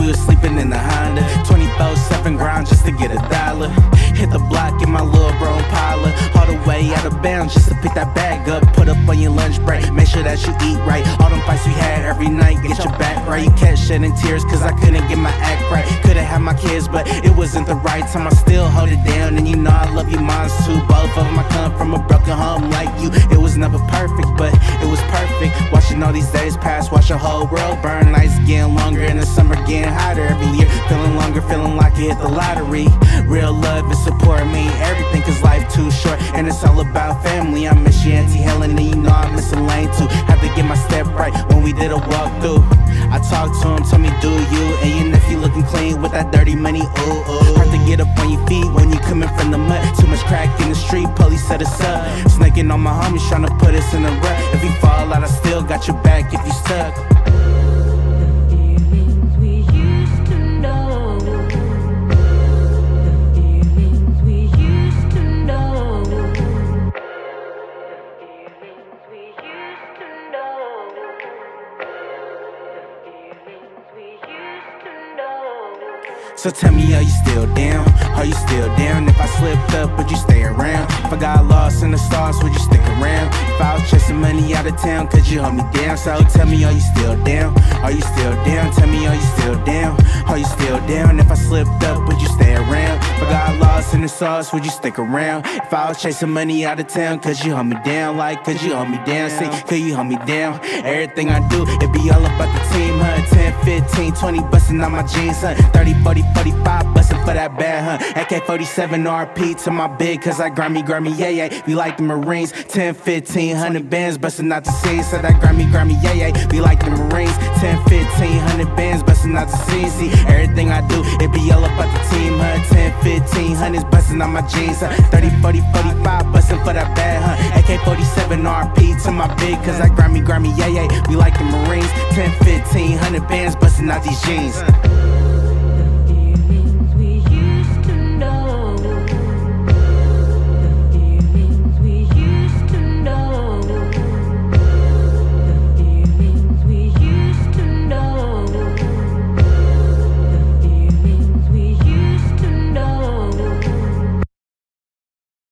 was sleeping in the Honda. 24/7 grind just to get $1. Hit the block in my little bro Impala, all the way out of bounds just to pick that bag up. Put up on your lunch break, make sure that you eat right. All them fights we had every night, get your back right. You kept shedding tears cause I couldn't get my act right. Could've had my kids but it wasn't the right time. I still hold it down and you know I love you moms too. Both of them I come from a broken home like you. It was never perfect but it was perfect. Watching all these days pass, watch the whole world burn. Nights getting longer and the summer getting hotter every year. Feeling longer, feeling like you hit the lottery. Real love and support mean everything cause life too short and it's all about family. I miss you Auntie Helen and you know I miss Elaine too. Had to get my step right when we did a walkthrough. I talked to him, told me do you, and your nephew looking clean with that dirty money, ooh ooh. Hard to get up on your feet when you coming from the mud. Too much crack in the street, police set us up. Snaking on my homies trying to put us in a rut. If you fall out I still got your back if you stuck. So tell me, are you still down? Are you still down? If I slipped up, would you stay around? If I got lost in the stars, would you stick around? If I was chasing money out of town, could you hold me down? So tell me, are you still down? Are you still down? Tell me, are you still down? Are you still down? If I slipped up, would you stay around? If I got lost in the stars, would you stick around? If I was chasing money out of town, could you hold me down? Like, could you hold me down? See, could you hold me down? Everything I do, it be all about the team, huh? 10, 15, 20, busting out my jeans, huh? 30, 40, 45, bustin' for that bad, huh? AK-47 RP to my big, cause I Grammy, yeah, yeah. We like the Marines, 10, 15, 100 bands, bustin' out the scene. Said I Grammy, yeah, yeah. We like the Marines, 10, 15, 100 bands, bustin' out the scene. See, everything I do, it be all about the team, huh? 10, 15, 100s bustin' out my jeans, huh? 30, 40, 45, bustin' for that bad, huh? AK-47 RP to my big, cause I Grammy, yeah, yeah. We like the Marines, 10, 15, 100 bands, bustin' out these jeans.